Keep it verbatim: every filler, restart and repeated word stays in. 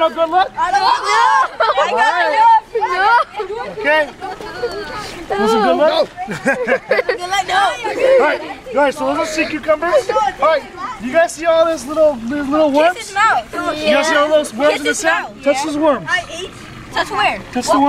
want good luck? I don't know. I got it. No. Okay. Want some good luck? Good luck, no. Alright, guys, so those are sea cucumbers. Alright, you guys see all those little, these little worms? Kiss his mouth. You guys see all those worms Kiss in the his sand? mouth. Touch those worms. I ate. Touch where? Touch the worms.